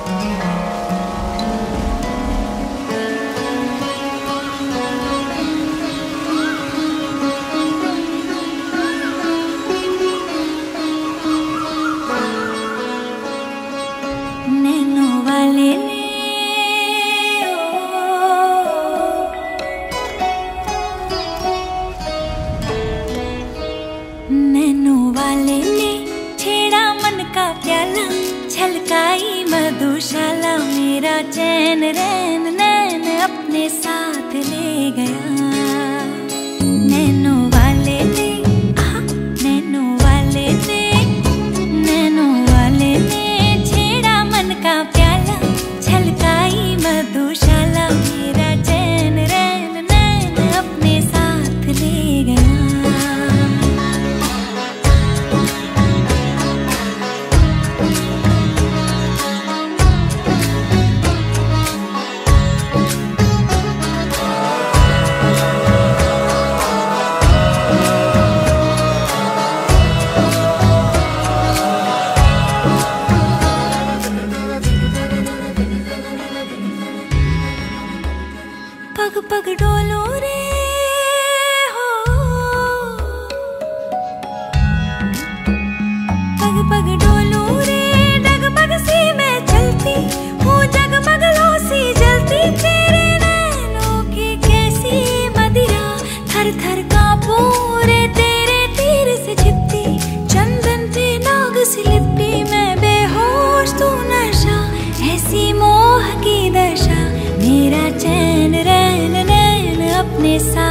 Nano वाले ने छेड़ा मन का प्याला, छलकाई मधुशाला, मेरा चैन रैन नैन अपने साथ ले गया। नैनो वाले ने नैनो वाले ने नैनो वाले ने छेड़ा मन का प्याला, छलकाई मधुशाला, मेरा चैन रैन नैन अपने साथ ले गया। पग पग डोलो रे हो, पग पग डोलो रे, डगमग सी मैं चलती हूँ, जगमग लो सी जलती, तेरे नैनों की कैसी मदिरा, थर थर कांपूं रे तेरे तीर से छिपती, चंदन पे नाग सी लिपटी, मैं बेहोश तू नशा, ऐसी मोह की दशा, मेरा चैन रैन नैन अपने साथ